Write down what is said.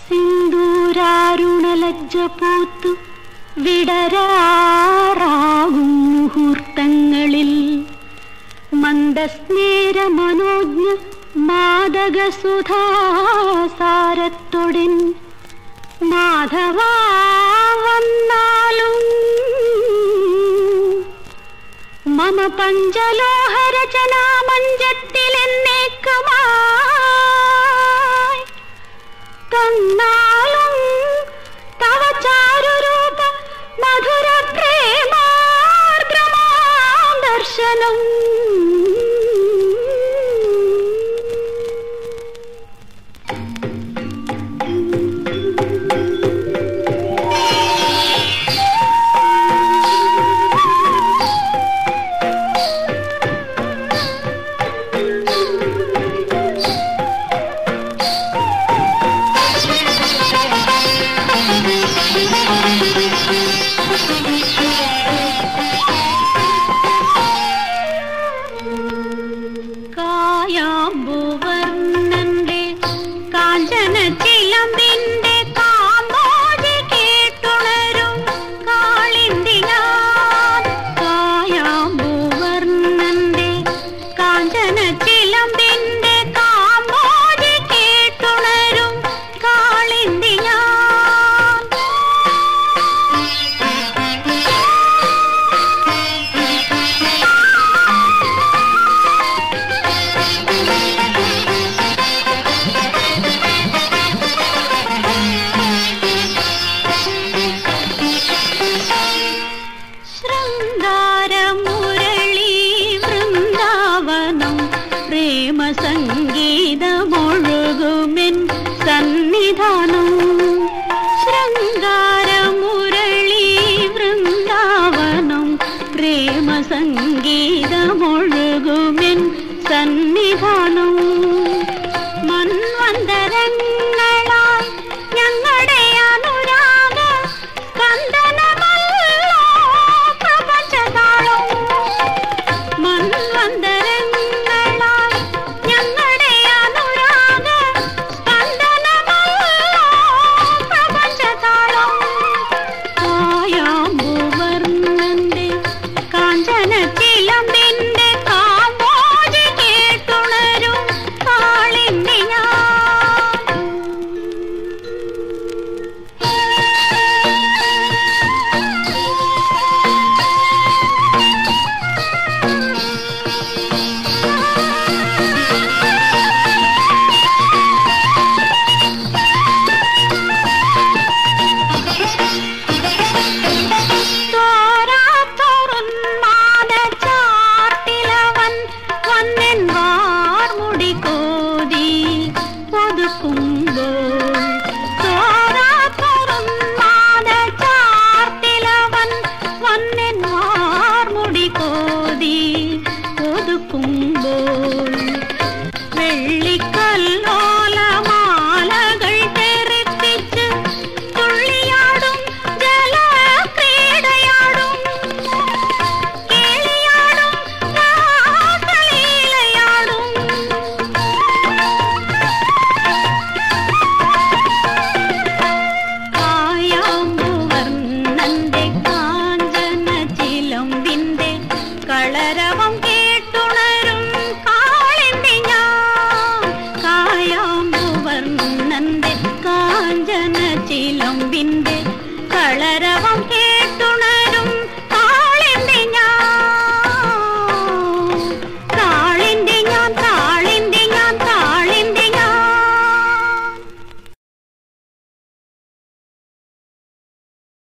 സിന്ദൂരാരുണലജ്ജപൂത്തു വിടരാറാകും മുഹൂർത്തങ്ങളിൽ മന്ദസ്നേര മനോജ്ഞ മാദകസുധാസാരത്തൊടിൻ മാധവാ വന്നാലും മമ പഞ്ചലോഹരചനാമഞ്ചത്തിലെന്നേക്കുമായി തന്നാലും തവ ചാരുരൂപ മധുര പ്രേമാർദ്രമാം ദർശനം കായാമ്പൂവർണ്ണന്റെ കാഞ്ചന ചിലമ്പിന്റെ കാമ്പോജി കേട്ടുണരും കാളിന്തി ഞാൻ കായാമ്പൂവർണ്ണന്റെ കാഞ്ചന ചിലമ്പിന്റെ കാമ്പോജി കേട്ടുണരും കാളിന്തി ഞാൻ ശൃംഗാരമുരളി വൃന്ദാവനം പ്രേമസംഗീതമൊഴുകുമെൻ സന്നിധാനം ശൃംഗാരമുരളി വൃന്ദാവനം പ്രേമസംഗീതമൊഴുകുമെൻ സന്നിധാനം മന്വന്തരങ്ങളായി ഞങ്ങളുടെ അനുരാഗ സ്പന്ദനമല്ലോ പ്രപഞ്ചതാളം മന്വന്തരങ്ങളായി ഞങ്ങളുടെ അനുരാഗ സ്പന്ദനമല്ലോ പ്രപഞ്ചതാളം കായാമ്പൂവർണ്ണന്റെ കാഞ്ചന ചിലമ്പിന്റെ കാമ്പോജി കേട്ടുണരും കാളിന്തി ഞാൻ വെള്ളിക്കല്ലോലമാലകൾ തെറിപ്പിച്ച് തുള്ളിയാടും ജലക്രീഡയാടും കേളിയാടും രാസലീലയാടും കായാമ്പൂവർണ്ണന്റെ കാഞ്ചന ചിലമ്പിന്റെ കളരവം കേട്ടുണരും കാളിന്തി ഞാൻ കായാമ്പൂവർണ്ണന്റെ കാഞ്ചന ചിലമ്പിന്റെ കളരവം